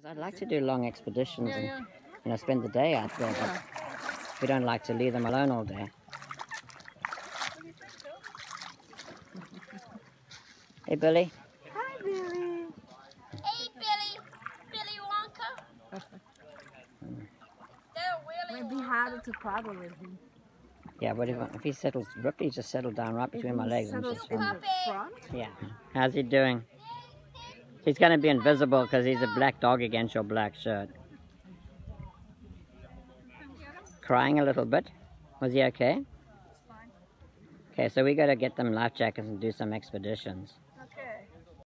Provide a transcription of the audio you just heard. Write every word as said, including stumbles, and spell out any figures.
I'd like to do long expeditions Yeah, and yeah. you know spend the day out there, Yeah. but we don't like to leave them alone all day. Hey Billy. Hi, Billy. Hey, Billy. Billy Wonka. They're Willy Might be Wonka. harder to paddle with him. Yeah, what if, if he settles, Ripley just settled down right between my legs and Settles just in fine. the front. Yeah. How's he doing? He's going to be invisible because he's a black dog against your black shirt. Crying a little bit. Was he okay? Okay, so we got to get them life jackets and do some expeditions.